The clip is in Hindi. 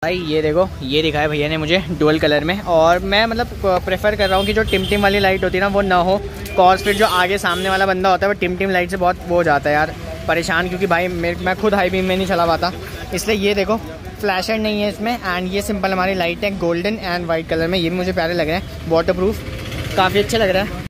भाई ये देखो, ये दिखाया भैया ने मुझे डुअल कलर में, और मैं मतलब प्रेफर कर रहा हूँ कि जो टिम टिम वाली लाइट होती है ना वो ना हो, कॉज फिर जो आगे सामने वाला बंदा होता है वो टिम टिम लाइट से बहुत वो हो जाता है यार परेशान, क्योंकि भाई मैं खुद हाई बीम में नहीं चला पाता। इसलिए ये देखो फ्लैशर नहीं है इसमें, एंड ये सिंपल हमारी लाइट है गोल्डन एंड वाइट कलर में। ये भी मुझे प्यारे लग रहे हैं, वाटर प्रूफ, काफ़ी अच्छा लग रहा है।